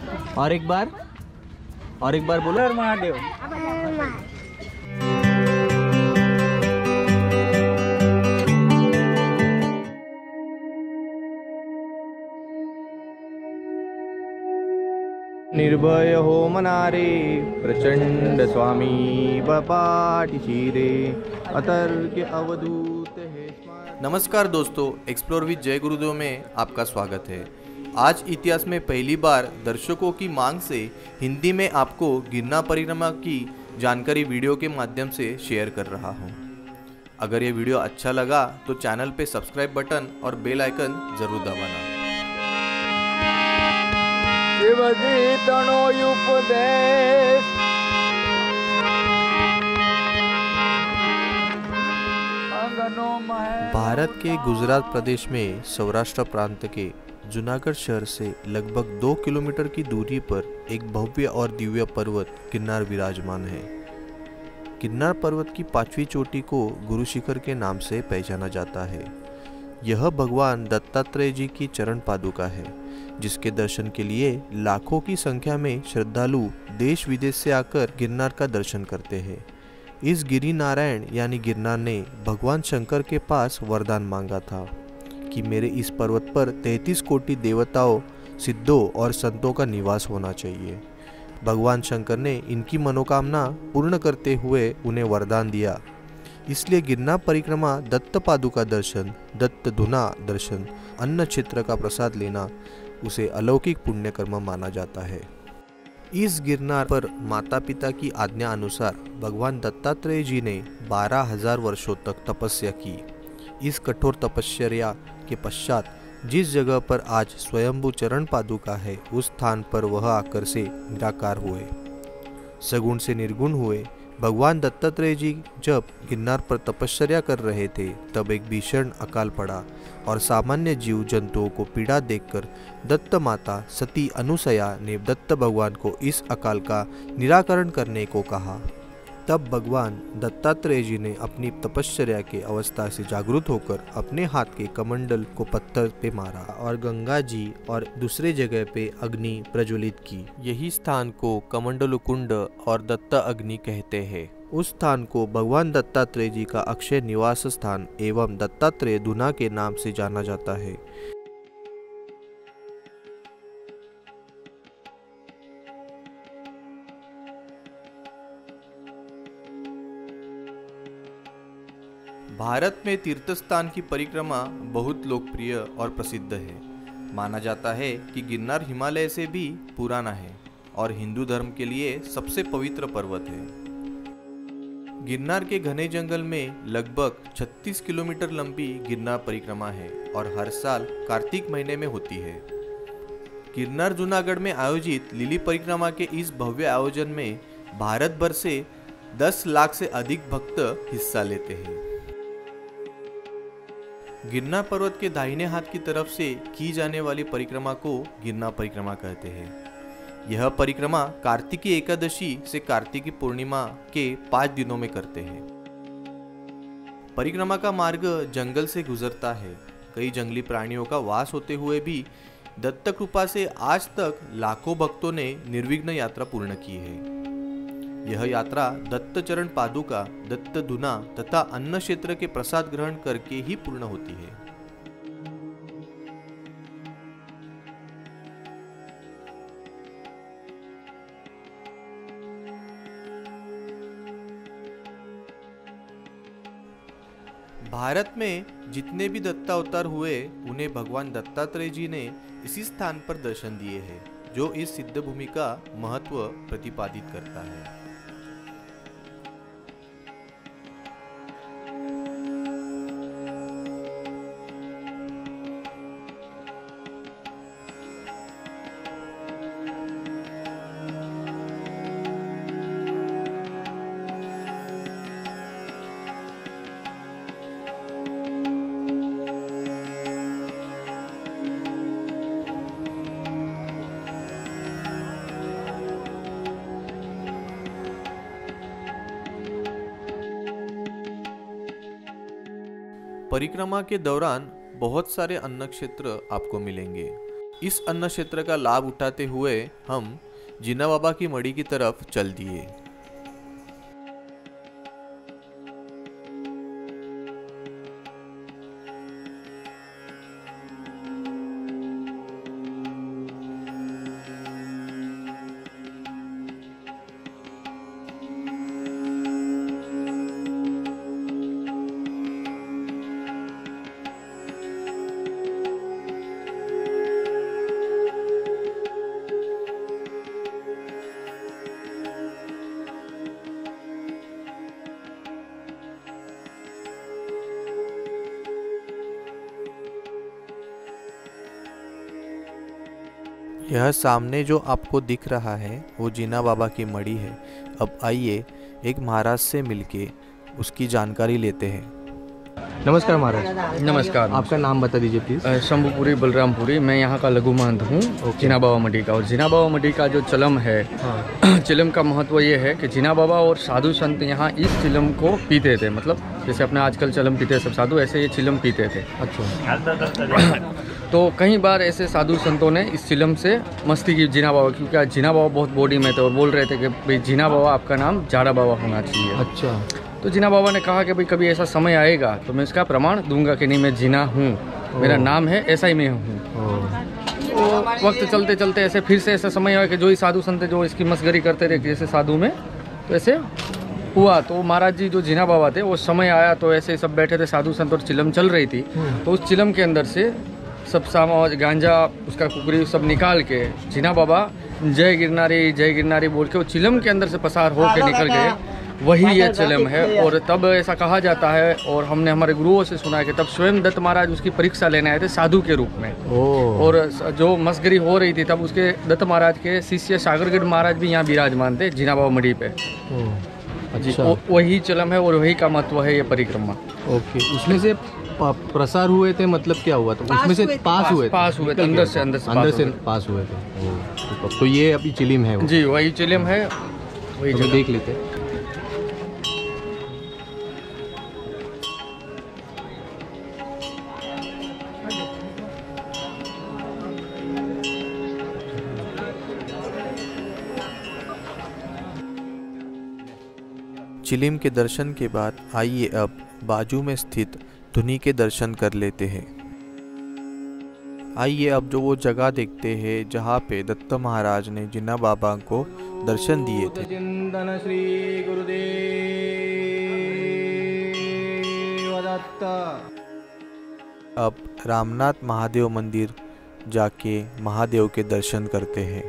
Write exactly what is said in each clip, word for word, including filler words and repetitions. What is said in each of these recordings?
और एक बार और एक बार बोलो महादेव। निर्भय हो मनारे प्रचंड स्वामी बपाटी चीरे अतर्क अवधूत है। नमस्कार दोस्तों, एक्सप्लोर विद जय गुरुदेव में आपका स्वागत है। आज इतिहास में पहली बार दर्शकों की मांग से हिंदी में आपको गिरनार परिक्रमा की जानकारी वीडियो के माध्यम से शेयर कर रहा हूं। अगर ये वीडियो अच्छा लगा तो चैनल पे सब्सक्राइब बटन और बेल आइकन जरूर दबाना। भारत के गुजरात प्रदेश में सौराष्ट्र प्रांत के जूनागढ़ शहर से लगभग दो किलोमीटर की दूरी पर एक भव्य और दिव्य पर्वत गिरनार विराजमान है। गिरनार पर्वत की पांचवी चोटी को गुरु शिखर के नाम से पहचाना जाता है। यह भगवान दत्तात्रेय जी की चरण पादुका है, जिसके दर्शन के लिए लाखों की संख्या में श्रद्धालु देश विदेश से आकर गिरनार का दर्शन करते हैं। इस गिरि नारायण यानी गिरनार ने भगवान शंकर के पास वरदान मांगा था कि मेरे इस पर्वत पर तैंतीस कोटि देवताओं, सिद्धों और संतों का निवास होना चाहिए। भगवान शंकर ने इनकी मनोकामना पूर्ण करते हुए उन्हें वरदान दिया। इसलिए गिरनार परिक्रमा दत्त पादुका दर्शन, दत्त धुना दर्शन, अन्न क्षेत्र का प्रसाद लेना उसे अलौकिक पुण्य कर्म माना जाता है। इस गिरनार पर माता पिता की आज्ञा अनुसार भगवान दत्तात्रेय जी ने बारह हजार वर्षों तक तपस्या की। इस कठोर तपस्या के पश्चात जिस जगह पर आज स्वयंभू चरण पादुका है, उस स्थान पर वह आकर से निराकार हुए, सगुण से निर्गुण हुए। भगवान दत्तात्रेय जी जब गिरनार पर तपस्या कर रहे थे, तब एक भीषण अकाल पड़ा और सामान्य जीव जंतुओं को पीड़ा देखकर दत्त माता सती अनुसया ने दत्त भगवान को इस अकाल का निराकरण करने को कहा। तब भगवान दत्तात्रेय जी ने अपनी तपस्या के अवस्था से जागृत होकर अपने हाथ के कमंडल को पत्थर पे मारा और गंगा जी और दूसरे जगह पे अग्नि प्रज्वलित की। यही स्थान को कमंडलु कुंड और दत्त अग्नि कहते हैं। उस स्थान को भगवान दत्तात्रेय जी का अक्षय निवास स्थान एवं दत्तात्रेय धुना के नाम से जाना जाता है। भारत में तीर्थ स्थान की परिक्रमा बहुत लोकप्रिय और प्रसिद्ध है। माना जाता है कि गिरनार हिमालय से भी पुराना है और हिंदू धर्म के लिए सबसे पवित्र पर्वत है। गिरनार के घने जंगल में लगभग छत्तीस किलोमीटर लंबी गिरनार परिक्रमा है और हर साल कार्तिक महीने में होती है। गिरनार जूनागढ़ में आयोजित लिली परिक्रमा के इस भव्य आयोजन में भारत भर से दस लाख से अधिक भक्त हिस्सा लेते हैं। गिरनार पर्वत के दाहिने हाथ की तरफ से की जाने वाली परिक्रमा को गिरनार परिक्रमा कहते हैं। यह परिक्रमा कार्तिकी एकादशी से कार्तिकी पूर्णिमा के पाँच दिनों में करते हैं। परिक्रमा का मार्ग जंगल से गुजरता है। कई जंगली प्राणियों का वास होते हुए भी दत्त कृपा से आज तक लाखों भक्तों ने निर्विघ्न यात्रा पूर्ण की है। यह यात्रा दत्त चरण पादुका, दत्त धुना तथा अन्न क्षेत्र के प्रसाद ग्रहण करके ही पूर्ण होती है। भारत में जितने भी दत्तावतार हुए, उन्हें भगवान दत्तात्रेय जी ने इसी स्थान पर दर्शन दिए हैं, जो इस सिद्ध भूमि का महत्व प्रतिपादित करता है। परिक्रमा के दौरान बहुत सारे अन्न क्षेत्र आपको मिलेंगे। इस अन्न क्षेत्र का लाभ उठाते हुए हम जीना बाबा की मड़ी की तरफ चल दिए। यह सामने जो आपको दिख रहा है वो जीना बाबा की मड़ी है। अब आइए एक महाराज से मिलके उसकी जानकारी लेते हैं। नमस्कार महाराज। नमस्कार। आपका नाम बता दीजिए प्लीज़। अ, शंभुपुरी बलरामपुरी, मैं यहाँ का लघु महंत हूँ जीना बाबा मडी का। और जीना बाबा मडी का जो चिलम है, हाँ। चिलम का महत्व ये है कि जीना बाबा और साधु संत यहाँ इस चिलम को पीते थे। मतलब जैसे अपने आजकल चिलम पीते सब साधु, ऐसे ये चिलम पीते थे। अच्छा। तो कई बार ऐसे साधु संतों ने इस चिलम से मस्ती की जीना बाबा, क्योंकि आज जीना बाबा बहुत बॉडी में थे और बोल रहे थे कि भाई जीना बाबा आपका नाम जाड़ा बाबा होना चाहिए। अच्छा। तो जीना बाबा ने कहा कि भाई कभी ऐसा समय आएगा तो मैं इसका प्रमाण दूंगा कि नहीं मैं जीना हूँ, मेरा नाम है, ऐसा ही मैं हूँ। तो वक्त चलते चलते ऐसे फिर से ऐसा समय आया कि जो ही साधु संत जो इसकी मस्करी करते थे जैसे साधु में, तो ऐसे हुआ। तो महाराज जी जो जीना बाबा थे वो समय आया तो ऐसे सब बैठे थे साधु संत और चिलम चल रही थी। तो उस चिलम के अंदर से सब सामान गांजा उसका कुकरी सब निकाल के जीना बाबा जय गिरनारी जय गिरनारी बोल के वो चिलम के अंदर से पसार होकर निकल गए। वही ये चिलम है। और तब ऐसा कहा जाता है और हमने हमारे गुरुओं से सुना है कि तब स्वयं दत्त महाराज उसकी परीक्षा लेने आए थे साधु के रूप में। और जो मस्करी हो रही थी तब उसके दत्त महाराज के शिष्य सागरगढ़ महाराज भी यहाँ विराजमान थे जीना बाबा मड़ी पे। अच्छा। वही चिलम है और वही का महत्व है ये परिक्रमा। ओके। उसमें से प्रसार हुए थे, मतलब क्या हुआ? तो उसमें से पास हुए थे, पास हुए थे, अंदर से अंदर से अंदर से पास हुए थे। तो, तो ये अभी चिलिम है वो? जी वही चिलिम है, वही तो देख लेते हैं। चिलिम के दर्शन के बाद आइए अब बाजू में स्थित धुनी के दर्शन कर लेते हैं। आइए अब जो वो जगह देखते हैं जहाँ पे दत्त महाराज ने जीना बाबा को दर्शन दिए थे। चिंतन श्री गुरुदेव दत्त। अब रामनाथ महादेव मंदिर जाके महादेव के दर्शन करते हैं।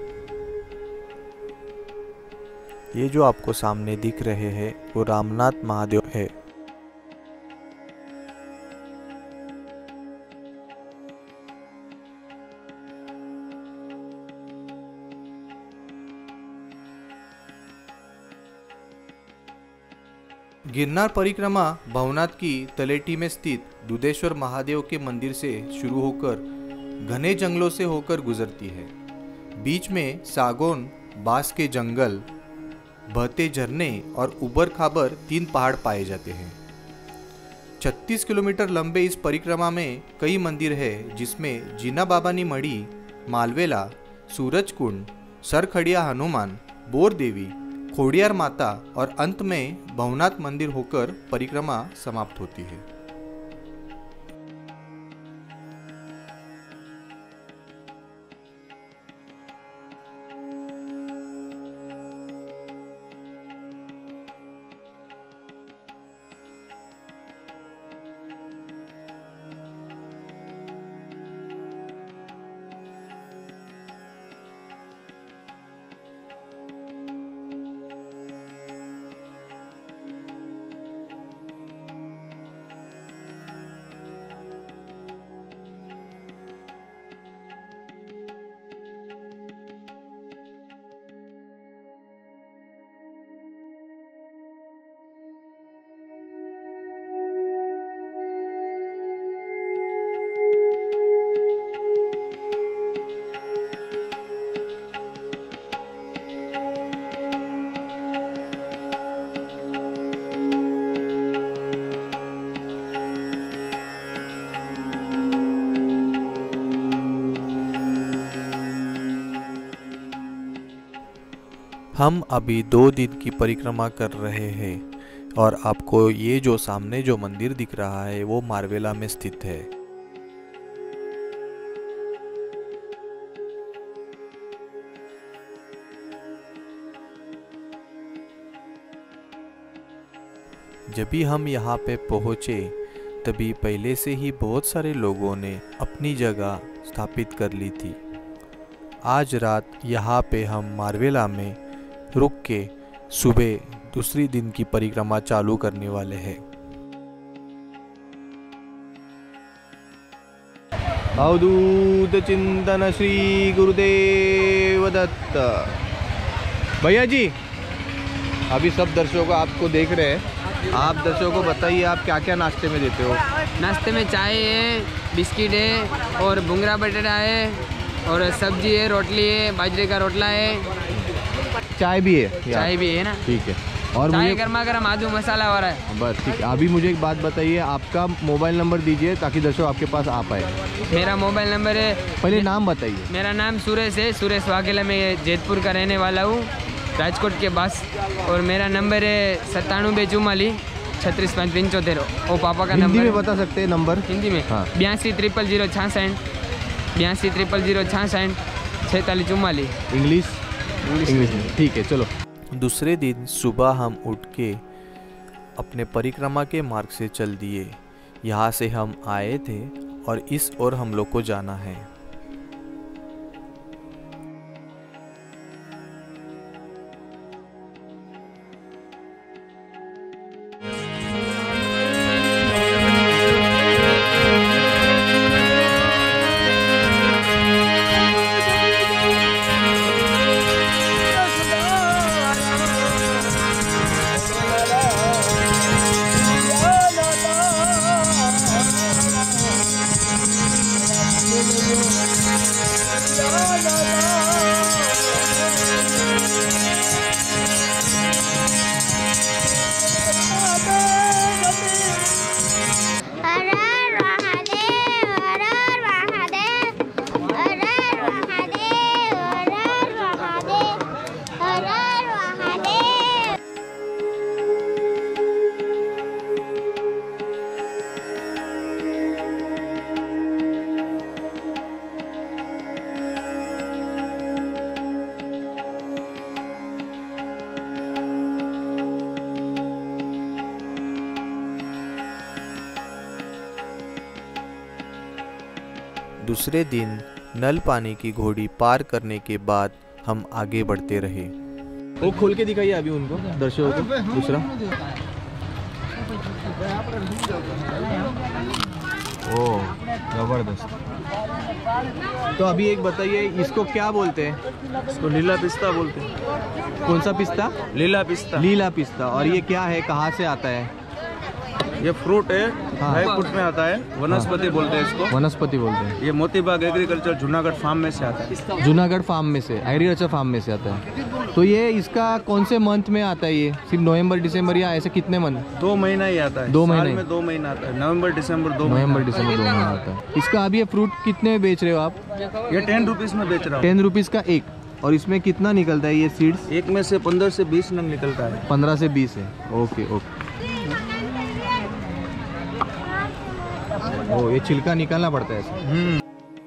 ये जो आपको सामने दिख रहे हैं वो रामनाथ महादेव है। गिरनार परिक्रमा भवनाथ की तलेटी में स्थित दुधेश्वर महादेव के मंदिर से शुरू होकर घने जंगलों से होकर गुजरती है। बीच में सागौन, बांस के जंगल, बहते झरने और उबर खाबर तीन पहाड़ पाए जाते हैं। छत्तीस किलोमीटर लंबे इस परिक्रमा में कई मंदिर है, जिसमें जीना बाबानी मड़ी, मालवेला, सूरज कुंड, सरखड़िया हनुमान, बोर देवी, खोडियार माता और अंत में भवनाथ मंदिर होकर परिक्रमा समाप्त होती है। हम अभी दो दिन की परिक्रमा कर रहे हैं और आपको ये जो सामने जो मंदिर दिख रहा है वो मारवेला में स्थित है। जब भी हम यहाँ पे पहुँचे तभी पहले से ही बहुत सारे लोगों ने अपनी जगह स्थापित कर ली थी। आज रात यहाँ पे हम मारवेला में रुक के सुबह दूसरी दिन की परिक्रमा चालू करने वाले हैं। अवधूत चिंतन श्री गुरुदेव दत्त। भैया जी, अभी सब दर्शकों को आपको देख रहे हैं, आप दर्शकों को बताइए आप क्या क्या नाश्ते में देते हो? नाश्ते में चाय है, बिस्किट है और भुंगरा बटेटा है और सब्जी है, रोटली है, बाजरे का रोटला है, चाय भी है? चाय भी है ना। ठीक है। और चाय मुझे गर्मा गर्म आदू मसाला वाला है। बस ठीक है। अभी मुझे एक बात बताइए, आपका मोबाइल नंबर दीजिए ताकि दर्शक आपके पास आ पाए। मेरा मोबाइल नंबर है, पहले नाम बताइए। मेरा नाम सुरेश है, सुरेश वाघेला। मैं जैतपुर का रहने वाला हूँ, राजकोट के पास। और मेरा नंबर है सत्तानवे चुम्माली छत्तीस पाँच पंचोतेर। वो पापा का हिंदी नंबर में बता सकते हैं नंबर? हिंदी में हाँ। बयासी ट्रिपल जीरो छासठ बयासी ट्रिपल जीरो छासठ छैतालीस चुम्माली। इंग्लिश? इंग्लिश में ठीक है। चलो, दूसरे दिन सुबह हम उठ के अपने परिक्रमा के मार्ग से चल दिए। यहाँ से हम आए थे और इस ओर हम लोग को जाना है। दूसरे दिन नल पानी की घोड़ी पार करने के बाद हम आगे बढ़ते रहे। वो खोल के दिखाइए अभी उनको, दर्शकों को। दूसरा ओ जबरदस्त। तो अभी एक बताइए, इसको क्या बोलते हैं? इसको लीला पिस्ता बोलते हैं। कौन सा पिस्ता? लीला पिस्ता। लीला पिस्ता। और ये क्या है, कहाँ से आता है? ये फ्रूट है, हाँ। ड्राई फ्रूट में आता है, वनस्पति बोलते हैं इसको। वनस्पति बोलते हैं। ये मोतीबाग एग्रीकल्चर जूनागढ़ फार्म में से आता है। जूनागढ़ फार्म में से, एग्रीकल्चर फार्म में से आता है। तो ये इसका कौन से मंथ में आता है? ये सिर्फ नवंबर दिसंबर या ऐसे कितने मंथ? दो महीना ही आता है। दो साल महीने में दो महीना आता है। नवंबर दिसंबर दो नवंबर दिसंबर दो महीना आता है। इसका अभी ये फ्रूट कितने में बेच रहे हो आप? ये टेन रुपीज में बेच रहा हूँ। टेन रुपीज़ का एक। और इसमें कितना निकलता है ये सीड्स? एक में से पंद्रह से बीस नंग निकलता है। पंद्रह से बीस है। Okay okay. ओ, ये छिलका निकालना पड़ता है ऐसे।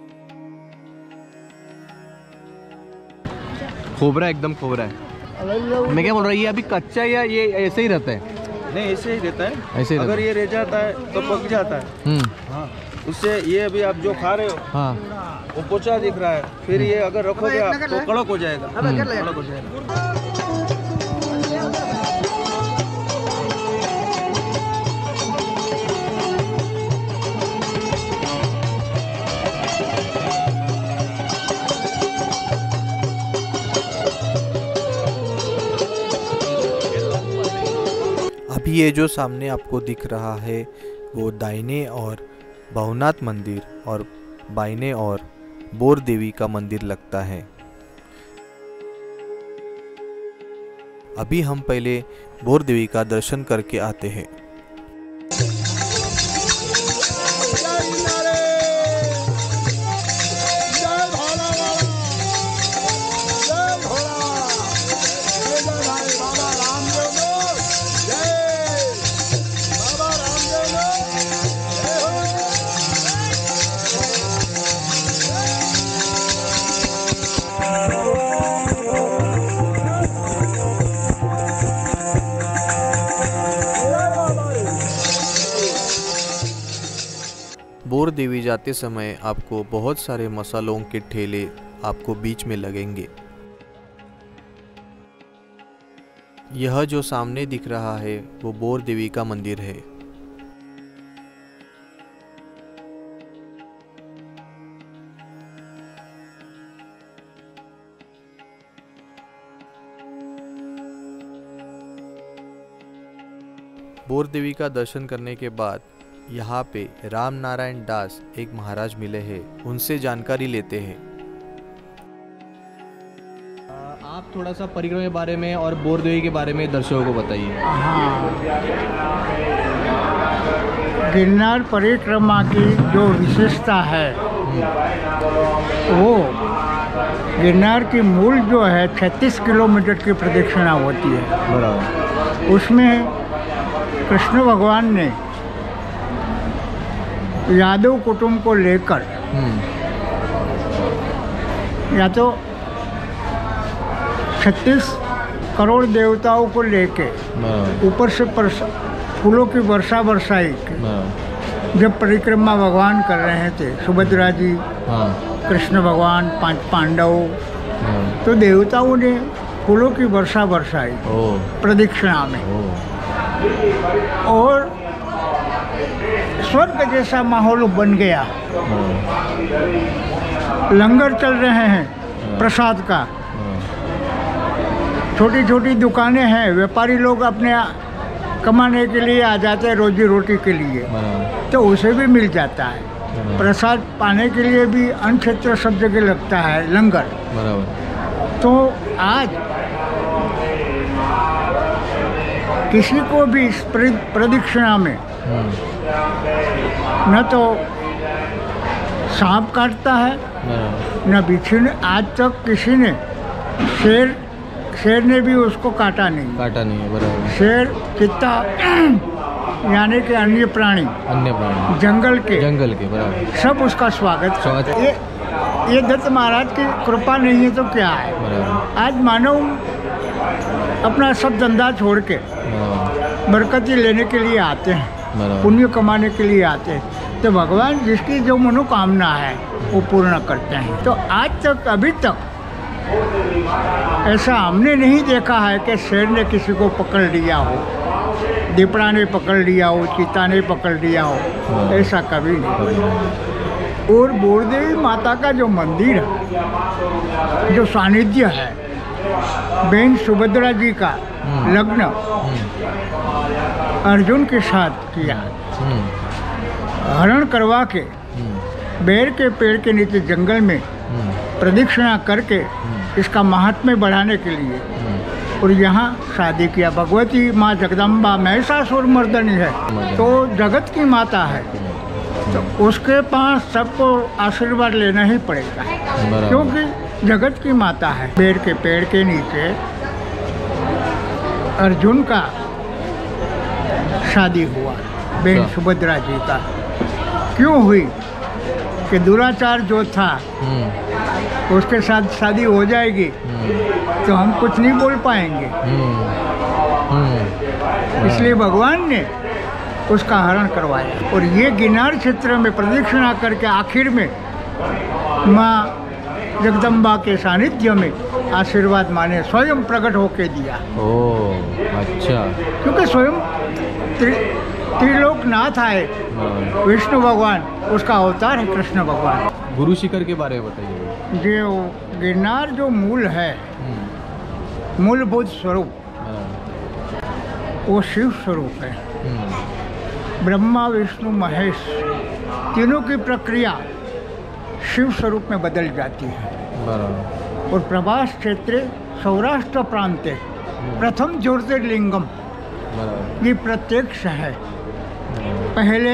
खोबरा एकदम खोबरा है। मैं क्या बोल रहा हूँ, ये अभी कच्चा या ये ऐसे ही रहता है? नहीं, ऐसे ही रहता है। ऐसे ही अगर रहता ये रह जाता है तो पक जाता है। हम्म। हाँ, उससे ये अभी आप जो खा रहे हो हाँ। वो पोचा दिख रहा है, फिर ये अगर रखोगे आप तो कड़क हो जाएगा। कड़क हो जाएगा। अभी ये जो सामने आपको दिख रहा है वो दाहिने और भवनाथ मंदिर और बाइने और बोर देवी का मंदिर लगता है। अभी हम पहले बोर देवी का दर्शन करके आते हैं। देवी जाते समय आपको बहुत सारे मसालों के ठेले आपको बीच में लगेंगे। यह जो सामने दिख रहा है वो बोर देवी का मंदिर है। बोर देवी का दर्शन करने के बाद यहाँ पे राम नारायण दास एक महाराज मिले हैं, उनसे जानकारी लेते हैं। आप थोड़ा सा परिक्रमा के बारे में और बोर देवी के बारे में दर्शकों को बताइए। हाँ, गिरनार परिक्रमा की जो विशेषता है वो गिरनार की मूल जो है छत्तीस किलोमीटर की प्रदक्षिणा होती है। बराबर। उसमें कृष्ण भगवान ने यादव कुटुंब को लेकर या तो छत्तीस करोड़ देवताओं को लेके ऊपर से फूलों की वर्षा बरसाई जब परिक्रमा भगवान कर रहे थे, सुभद्रा जी, हाँ। कृष्ण भगवान, पांच पांडव, हाँ। तो देवताओं ने फूलों की वर्षा बरसाई प्रदक्षिणा में और स्वर्ग जैसा माहौल बन गया। लंगर चल रहे हैं प्रसाद का, छोटी छोटी दुकानें हैं, व्यापारी लोग अपने कमाने के लिए आ जाते हैं रोजी रोटी के लिए, तो उसे भी मिल जाता है। प्रसाद पाने के लिए भी अन्य क्षेत्र सब जगह लगता है लंगर। तो आज किसी को भी इस प्रदक्षिणा में न तो सांप काटता है न बिच्छू ने, आज तक किसी ने शेर शेर ने भी उसको काटा नहीं काटा नहीं है। बराबर। शेर, चित्ता यानी कि अन्य प्राणी अन्य प्राणी जंगल के जंगल के बराबर सब उसका स्वागत स्वागत। ये ये दत्त महाराज की कृपा नहीं है तो क्या है। बराबर। आज मानव अपना सब धंधा छोड़ के बरकती लेने के लिए आते हैं, पुण्य कमाने के लिए आते हैं, तो भगवान जिसकी जो मनोकामना है वो पूर्ण करते हैं। तो आज तक अभी तक ऐसा हमने नहीं देखा है कि शेर ने किसी को पकड़ लिया हो, दीपड़ा ने पकड़ लिया हो, चीता ने पकड़ लिया हो, ऐसा कभी नहीं। और बोरदेवी माता का जो मंदिर है, जो सानिध्य है, बहन सुभद्रा जी का लग्न अर्जुन के साथ किया, हरण करवा के बेर के पेड़ के नीचे जंगल में प्रदक्षिणा करके इसका महात्म्य बढ़ाने के लिए, और यहाँ शादी किया। भगवती माँ जगदम्बा महिषासुर मर्दनी है, तो जगत की माता है, तो उसके पास सबको आशीर्वाद लेना ही पड़ेगा, क्योंकि जगत की माता है। बेर के पेड़ के नीचे अर्जुन का शादी हुआ, बहन सुभद्रा जी का। क्यों हुई कि दुराचार जो था उसके साथ शादी हो जाएगी तो हम कुछ नहीं बोल पाएंगे, इसलिए भगवान ने उसका हरण करवाया। और ये गिरनार क्षेत्र में प्रदक्षिणा करके आखिर में माँ जगदम्बा के सानिध्य में आशीर्वाद माने स्वयं प्रकट होके दिया। ओह अच्छा। क्योंकि स्वयं त्रि, त्रिलोकनाथ आए विष्णु भगवान, उसका अवतार है कृष्ण भगवान। गुरु शिखर के बारे में बताइए। जो गिरनार जो मूल है, मूलभूत स्वरूप वो शिव स्वरूप है। ब्रह्मा विष्णु महेश तीनों की प्रक्रिया शिव स्वरूप में बदल जाती है। और प्रभास क्षेत्र सौराष्ट्र प्रांत प्रथम ज्योतिर्लिंगम ये प्रत्यक्ष है। पहले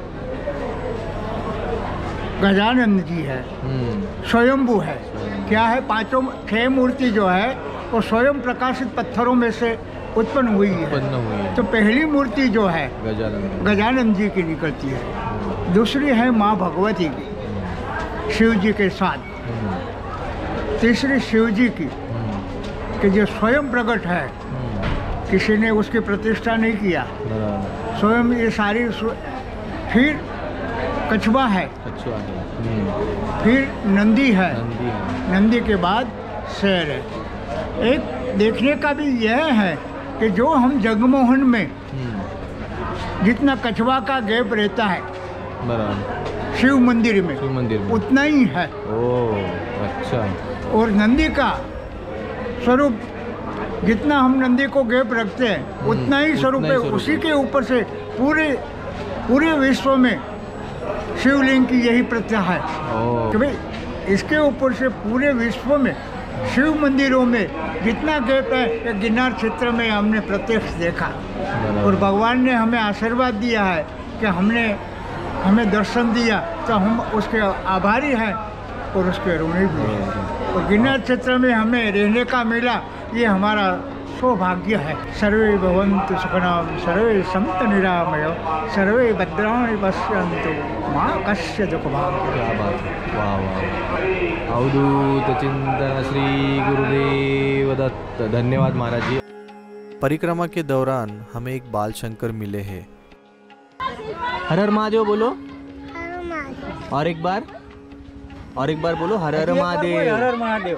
गजानंद जी है, स्वयंभू है। क्या है, पांचों छह मूर्ति जो है वो स्वयं प्रकाशित पत्थरों में से उत्पन्न हुई है। तो पहली मूर्ति जो है गजानंद गजानंद जी की निकलती है। दूसरी है माँ भगवती की, शिव जी के साथ। तीसरी शिव जी की कि जो स्वयं प्रकट है, किसी ने उसकी प्रतिष्ठा नहीं किया, स्वयं ये सारी। फिर कछुआ है, कछुआ है, हम्म, फिर नंदी है, नंदी है, नंदी के बाद शेर है। एक देखने का भी यह है कि जो हम जगमोहन में हम्म, जितना कछुआ का गैप रहता है बराबर, शिव मंदिर में, शिव मंदिर में उतना ही है। ओ अच्छा, और नंदी का स्वरूप जितना हम नंदी को गैप रखते हैं उतना ही स्वरूप उतना है। ही स्वरूप उसी है। के ऊपर से पूरे पूरे विश्व में शिवलिंग की यही प्रथा है ओ कि भाई इसके ऊपर से पूरे विश्व में शिव मंदिरों में जितना गैप है ये गिरनार क्षेत्र में हमने प्रत्यक्ष देखा। और भगवान ने हमें आशीर्वाद दिया है कि हमने हमें दर्शन दिया तो हम उसके आभारी हैं और उसके ऋणी भी हैं। और गिरनार क्षेत्र में हमें रहने का मिला, ये हमारा सौभाग्य है। सर्वे भवन्तु सुखिनः, सर्वे सन्तु निरामया, सर्वे भद्राणि पश्यन्तु मा कश्चित् दुःखभाग्। क्या बात है, वाह वाह, अवधूत चिंतन श्री गुरुदेव दत्त। धन्यवाद महाराज जी। परिक्रमा के दौरान हमें एक बाल शंकर मिले हैं। हर हर महादेव बोलो, और एक बार और एक बार बोलो, हर हर महादेव। हर हर महादेव।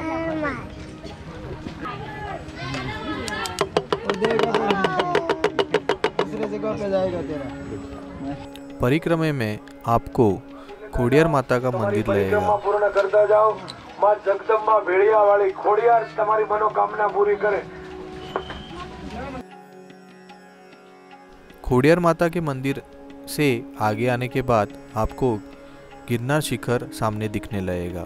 दूसरे जगह पे जाएगा तेरा। परिक्रमा में आपको खोडियार माता का मंदिर लगेगा। पूर्ण करता जाओ। मां जगदम्बा भेड़िया वाली खोडियार तुम्हारी मनोकामना पूरी करे। खोडियार माता के मंदिर से आगे आने के बाद आपको गिरनार शिखर सामने दिखने लगेगा।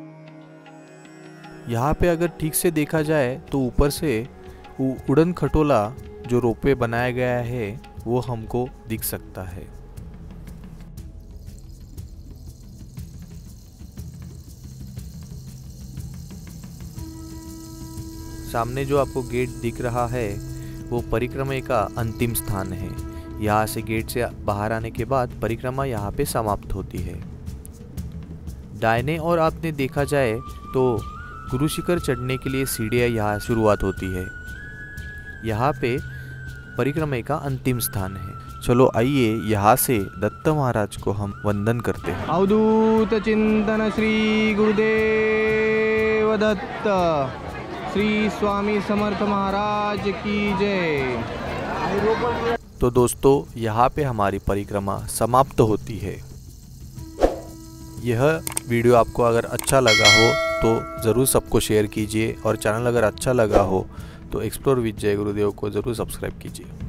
यहाँ पे अगर ठीक से देखा जाए तो ऊपर से उड़न खटोला जो रोपवे बनाया गया है वो हमको दिख सकता है। सामने जो आपको गेट दिख रहा है वो परिक्रमा का अंतिम स्थान है। यहाँ से गेट से बाहर आने के बाद परिक्रमा यहाँ पे समाप्त होती है। दाहिने और आपने देखा जाए तो गुरु शिखर चढ़ने के लिए सीढ़ियाँ यहाँ शुरुआत होती है। यहाँ पे परिक्रमा का अंतिम स्थान है। चलो आइए यहाँ से दत्त महाराज को हम वंदन करते हैं। अवधूत चिंतन श्री गुरुदेव दत्त। श्री स्वामी समर्थ महाराज की जय। तो दोस्तों यहाँ पे हमारी परिक्रमा समाप्त होती है। यह वीडियो आपको अगर अच्छा लगा हो तो ज़रूर सबको शेयर कीजिए और चैनल अगर अच्छा लगा हो तो एक्सप्लोर विद जय गुरुदेव को ज़रूर सब्सक्राइब कीजिए।